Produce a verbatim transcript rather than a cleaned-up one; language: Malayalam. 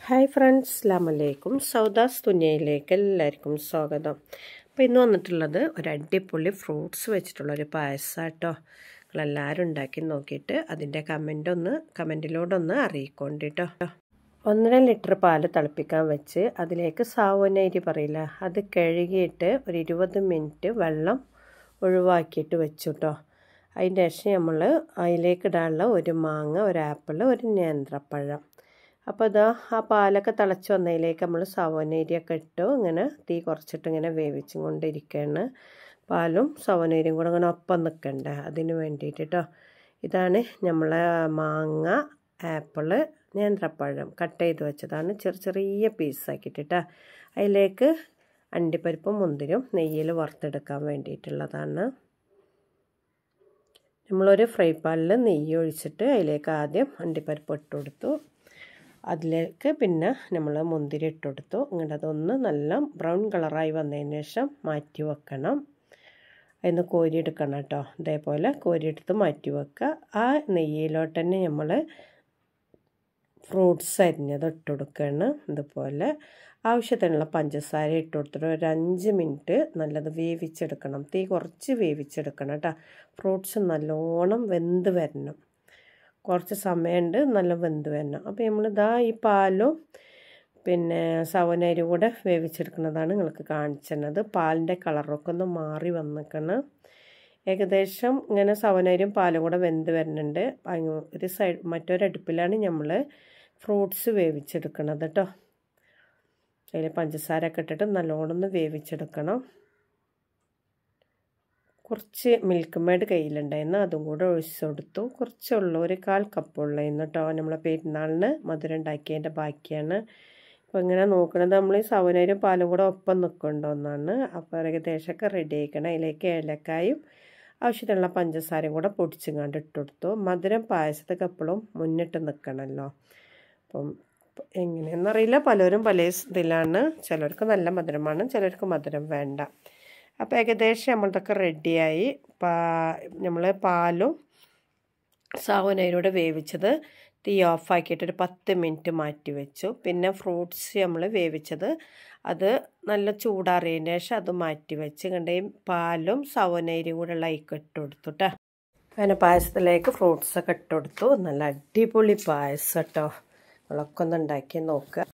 ഹായ് ഫ്രണ്ട്സ്, അസ്സലാമു അലൈക്കും. സൗദാസ് തുനിയയിലേക്ക് എല്ലാവർക്കും സ്വാഗതം. അപ്പോൾ ഇന്ന് വന്നിട്ടുള്ളത് ഒരു അടിപൊളി ഫ്രൂട്ട്സ് വെച്ചിട്ടുള്ളൊരു പായസം കേട്ടോ. നിങ്ങളെല്ലാവരും ഉണ്ടാക്കി നോക്കിയിട്ട് അതിൻ്റെ കമൻ്റ് ഒന്ന് കമൻറ്റിലൂടെ ഒന്ന് അറിയിക്കൊണ്ട് കേട്ടോ. ഒന്നര ലിറ്റർ പാല് തിളപ്പിക്കാൻ വെച്ച് അതിലേക്ക് സാവോനരി പറയില്ല, അത് കഴുകിയിട്ട് ഒരു ഇരുപത് മിനിറ്റ് വെള്ളം ഒഴിവാക്കിയിട്ട് വെച്ചു കേട്ടോ. അതിൻ്റെ ശേഷം നമ്മൾ അതിലേക്ക് ഇടാനുള്ള ഒരു മാങ്ങ, ഒരു ആപ്പിൾ, ഒരു നേന്ത്രപ്പഴം. അപ്പോൾ ഇതാ ആ പാലൊക്കെ തിളച്ച് വന്നതിലേക്ക് നമ്മൾ സവോനരിയൊക്കെ ഇട്ടു ഇങ്ങനെ തീ കുറച്ചിട്ട് ഇങ്ങനെ വേവിച്ചും കൊണ്ടിരിക്കുകയാണ്. പാലും സവോനരിയും കൂടെ ഇങ്ങനെ ഒപ്പം നിൽക്കണ്ടേ, അതിന് വേണ്ടിയിട്ട് കേട്ടോ. ഇതാണ് നമ്മളെ മാങ്ങ, ആപ്പിള്, നേന്ത്രപ്പഴം കട്ട് ചെയ്ത് വെച്ചതാണ്, ചെറിയ ചെറിയ പീസാക്കിയിട്ട് കേട്ടോ. അതിലേക്ക് അണ്ടിപ്പരിപ്പും മുന്തിരും നെയ്യിൽ വറുത്തെടുക്കാൻ വേണ്ടിയിട്ടുള്ളതാണ്. നമ്മളൊരു ഫ്രൈ പാനിൽ നെയ്യ് ഒഴിച്ചിട്ട് അതിലേക്ക് ആദ്യം അണ്ടിപ്പരിപ്പ് ഇട്ട് കൊടുത്തു. അതിലേക്ക് പിന്നെ നമ്മൾ മുന്തിരി ഇട്ട് കൊടുത്തു. ഇങ്ങനെ അതൊന്ന് നല്ല ബ്രൗൺ കളറായി വന്നതിന് ശേഷം മാറ്റി വെക്കണം. അതിന് കോരിയെടുക്കണം കേട്ടോ. ഇതേപോലെ കോരിയെടുത്ത് മാറ്റി വെക്കുക. ആ നെയ്യിലോട്ട് തന്നെ നമ്മൾ ഫ്രൂട്ട്സ് അരിഞ്ഞത് ഇട്ട് കൊടുക്കുകയാണ്. ഇതുപോലെ ആവശ്യത്തിനുള്ള പഞ്ചസാര ഇട്ട് കൊടുത്തിട്ട് ഒരു അഞ്ച് മിനിറ്റ് നല്ലത് വേവിച്ചെടുക്കണം. തീ കുറച്ച് വേവിച്ചെടുക്കണം കേട്ടോ. ഫ്രൂട്ട്സ് നല്ലോണം വെന്ത് വരണം. കുറച്ച് സമയമുണ്ട് നല്ല വെന്ത് വരണം. അപ്പോൾ നമ്മളിതാ ഈ പാലും പിന്നെ സവോനരി കൂടെ വേവിച്ചെടുക്കുന്നതാണ് നിങ്ങൾക്ക് കാണിച്ചത്. പാലിൻ്റെ കളറൊക്കെ ഒന്ന് മാറി വന്നിക്കണം. ഏകദേശം ഇങ്ങനെ സവോനരിയും പാലും കൂടെ വെന്ത് വരുന്നുണ്ട്. ഒരു സൈഡ് മറ്റൊരടുപ്പിലാണ് നമ്മൾ ഫ്രൂട്ട്സ് വേവിച്ചെടുക്കുന്നത് കേട്ടോ. അതിൽ പഞ്ചസാര ഒക്കെ ഇട്ടിട്ട് നല്ലോണം ഒന്ന് വേവിച്ചെടുക്കണം. കുറച്ച് മിൽക്ക് മേഡ് കയ്യിലുണ്ടായിരുന്നു, അതും കൂടെ ഒഴിച്ചു കൊടുത്തു. കുറച്ചുള്ളൂ, ഒരു കാൽ കപ്പുള്ളായിരുന്നു കേട്ടോ. നമ്മളെ പെരുന്നാളിന് മധുരം ഉണ്ടാക്കിയതിൻ്റെ ബാക്കിയാണ്. അപ്പോൾ ഇങ്ങനെ നോക്കണത് നമ്മൾ ഈ സവോനരിയും പാലും കൂടെ ഒപ്പം നിൽക്കുന്നുണ്ടോ എന്നാണ്. അപ്പോൾ ഏകദേശമൊക്കെ റെഡി ആയിക്കണം. അതിലേക്ക് ഏലക്കായും ആവശ്യത്തിനുള്ള പഞ്ചസാരയും കൂടെ പൊടിച്ചും കണ്ട് ഇട്ട് കൊടുത്തു. മധുരം പായസത്തൊക്കെ എപ്പോഴും മുന്നിട്ട് നിൽക്കണമല്ലോ. അപ്പം എങ്ങനെയെന്നറിയില്ല, പലരും പല ഇതിലാണ്. ചിലർക്ക് നല്ല മധുരമാണ്, ചിലർക്ക് മധുരം വേണ്ട. അപ്പോൾ ഏകദേശം നമ്മളിതൊക്കെ റെഡിയായി. പാ നമ്മൾ പാലും സാവോനരിയോടെ വേവിച്ചത് തീ ഓഫാക്കിയിട്ട് ഒരു പത്ത് മിനിറ്റ് മാറ്റി വെച്ചു. പിന്നെ ഫ്രൂട്ട്സ് നമ്മൾ വേവിച്ചത് അത് നല്ല ചൂടാറിയതിന് ശേഷം അത് മാറ്റി വെച്ച് കണ്ടേ പാലും സവോനരിയും കൂടെ ഉള്ള അതിലേക്ക് ഇട്ട് കൊടുത്തു കേട്ടോ. അങ്ങനെ പായസത്തിലേക്ക് ഫ്രൂട്ട്സൊക്കെ ഇട്ട് കൊടുത്തു. നല്ല അടിപൊളി പായസം കേട്ടോ. നിങ്ങളൊക്കെ ഒന്ന് ഉണ്ടാക്കി നോക്കുക.